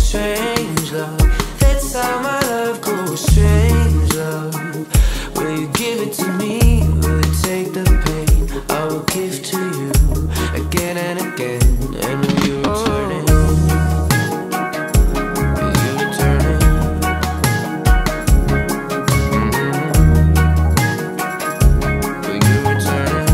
strange love. That's how my love goes, strange love. Will you give it to me? Will you take the pain I will give to you again and again? And will you return it? Will you return it? Will you return it?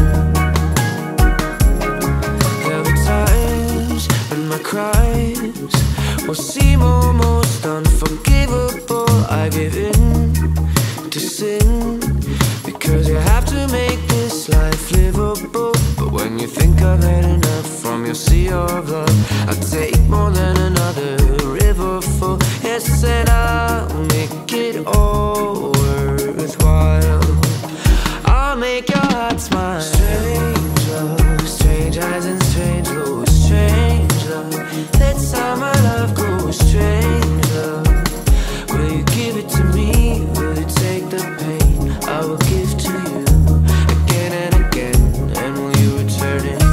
There were times when my cries will seem almost unforgivable. I give in to sin because you have to make this life livable. But when you think I've had enough from your sea of love, I'll take more than another river full. Yes, and I'll make it all worthwhile. I'll make your heart smile. Strange love, strange eyes and strange love, strange love. That's how my love goes, strange love. Will you give it to me? Will you take the pain I will give to you again and again? And will you return it?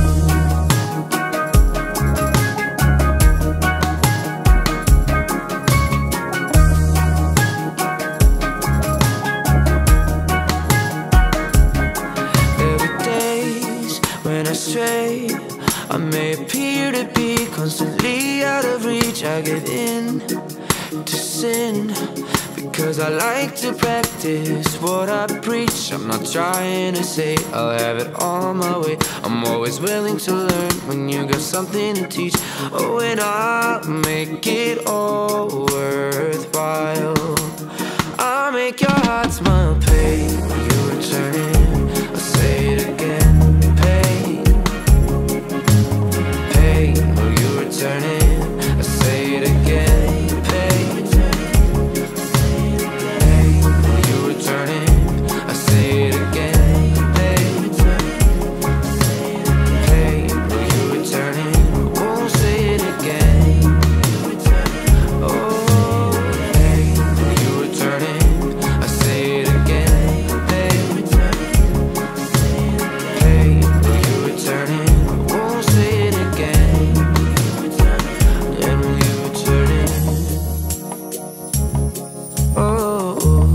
There were days when I stray. I may appear to be constantly out of reach. I give in to sin because I like to practice what I preach. I'm not trying to say I'll have it all my way. I'm always willing to learn when you got something to teach. Oh, and I'll make it all worthwhile. I'll make your heart smile. Pain, will you return it? I'll say it again. Pain, pain, will you return it? I'll say it again. Pain, pain, will you return it? I'll say it again. Pain, pain, will you return it? I won't say it again. Oh, pain, will you return it? I say it again. Pain, pain, will you return it? I won't say it again. And will you return it? Oh,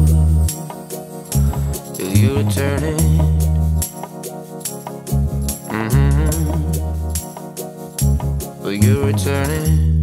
will you return it? Will you return it?